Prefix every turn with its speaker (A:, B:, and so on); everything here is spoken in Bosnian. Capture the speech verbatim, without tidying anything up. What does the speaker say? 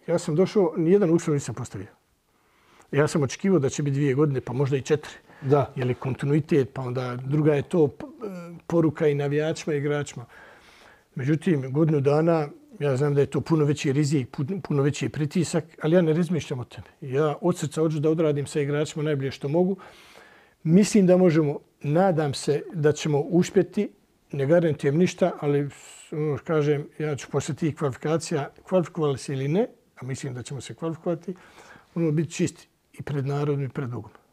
A: Ja sam došao, nijedan uslov nisam postavio. Ja sam očekivao da će biti dvije godine, pa možda i četiri.
B: Da.
A: Je li kontinuitet, pa onda druga je to poruka i navijačima i igračima. Međutim, godinu dana, ja znam da je to puno veći rizik, puno veći pritisak, ali ja ne razmišljam o tome. Ja od srca hoću da odradim sa igračima najbolje što mogu. Mislim da možemo, nadam se da ćemo uspjeti, ne garantujem ništa, ali kažem, ja ću posle tih kvalifikacija, kvalifikovali se ili ne, a mislim da ćemo se kvalifikovati, ono biti čisti i pred narodom i pred Bogom.